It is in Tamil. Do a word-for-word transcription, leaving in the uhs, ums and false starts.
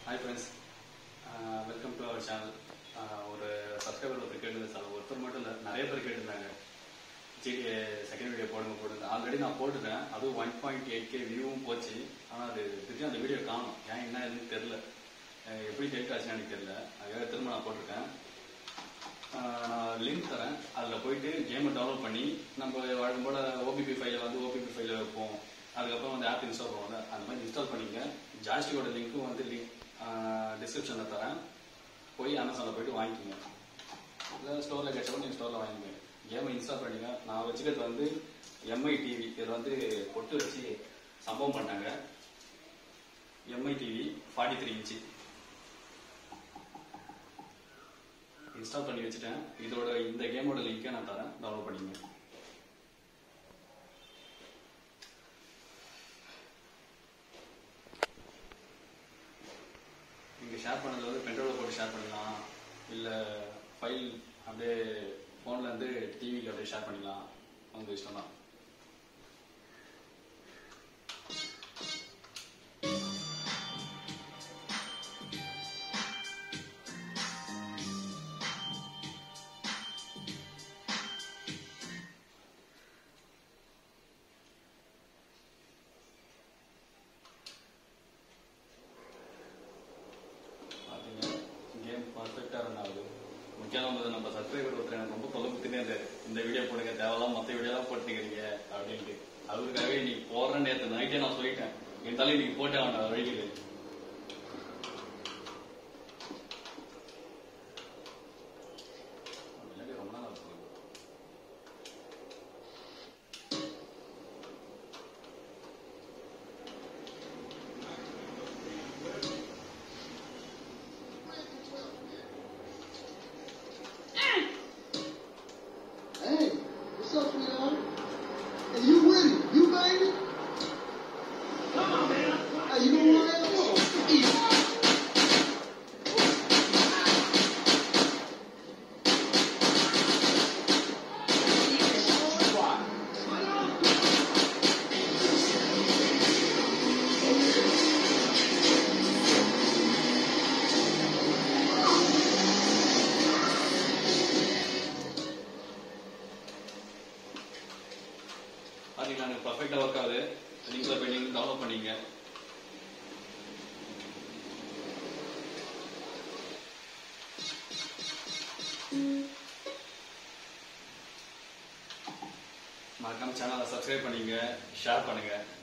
Hi friends, uh, welcome to our channel. ஒரு சப்ஸ்கிரைபர் ஒருத்தர் கேட்டு சார் ஒருத்தர் மட்டும் இல்லை நிறைய பேர் கேட்டிருந்தாங்க ஜிடிஏ செகண்ட் வீடியோ போடுங்க போடுங்க ஆல்ரெடி நான் போட்டுட்டேன். அதுவும் ஒன் பாயிண்ட் எயிட் கே வியூவும் போச்சு. ஆனால் அது திருப்பி அந்த வீடியோ காணும். ஏன் என்ன எதுன்னு தெரில, எப்படி டெலிட் ஆச்சுன்னு எனக்கு தெரில. அதுக்காக திரும்ப நான் போட்டிருக்கேன். நான் லிங்க் தரேன், அதில் போயிட்டு கேமை டவுன்லோட் பண்ணி நம்ம வழக்கம் போல் ஓபிபி ஃபைலை வந்து ஓபிபி ஃபைலில் வைப்போம். அதுக்கப்புறம் வந்து ஆப் இன்ஸ்டால் பண்ணுவோம்ல, அந்த மாதிரி இன்ஸ்டால் பண்ணிங்க. ஜாய்ஸ்டிக்கோட லிங்க்கும் வந்து லிங்க் டிஸ்கிரிப்ஷனில் தரேன், போய் அமேசானில் போயிட்டு வாங்கிக்கிங்க. இல்லை ஸ்டோரில் கேட்டப்போ நீங்கள் ஸ்டோரில் வாங்கிங்க. கேமை இன்ஸ்டால் பண்ணிங்க. நான் வச்சுக்கிறது வந்து எம்ஐ டிவி, இதில் வந்து பொட்டு வச்சு சம்பவம் பண்ணாங்க. MI TV forty three inch install பண்ணி வச்சுட்டேன். இதோட இந்த கேமோட லிங்கை நான் தரேன், டவுன்லோட் பண்ணிங்க. நீங்கள் ஷேர் பண்ணதில் வந்து பென்ட்ரைவில் போட்டு ஷேர் பண்ணலாம், இல்லை ஃபைல் அப்படியே ஃபோன்லேருந்து டிவிக்கு அப்படியே ஷேர் பண்ணிக்கலாம். உங்கள் இஷ்டம் தான். பர்ஃபெக்டாக ரன் ஆகுது. முக்கியமாக நம்ம சப்ஸ்கிரைபர் ஒருத்தர் எனக்கு ரொம்ப தொலை குத்தினே இருந்தாரு, இந்த வீடியோ போடுங்க, தேவையில்லாம் மற்ற வீடியோலாம் போட்டுக்கிறீங்க அப்படின்ட்டு. அவருக்காகவே நீ போடுறேன்னு நேற்று நைட்டே நான் சொல்லிட்டேன். இருந்தாலும் இன்னைக்கு போட்டே அவன் வழிகள். ரொம்ப நாள் ஆச்சு. What's up, sweetheart? Hey, you with it? You baby? Come on, man. Hey, you know what I am? பாத்தீங்களா, எனக்கு பர்ஃபெக்டா ஒர்க் ஆகுது. லிங்க்ல போய் நீங்க டவுன்லோட் பண்ணீங்க. மறக்காம சேனலை சப்ஸ்கிரைப் பண்ணீங்க, ஷேர் பண்ணுங்க.